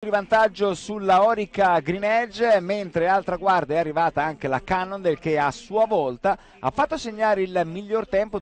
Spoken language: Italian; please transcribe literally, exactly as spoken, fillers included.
di vantaggio sulla Orica Green Edge, mentre al traguardo è arrivata anche la Cannondale che a sua volta ha fatto segnare il miglior tempo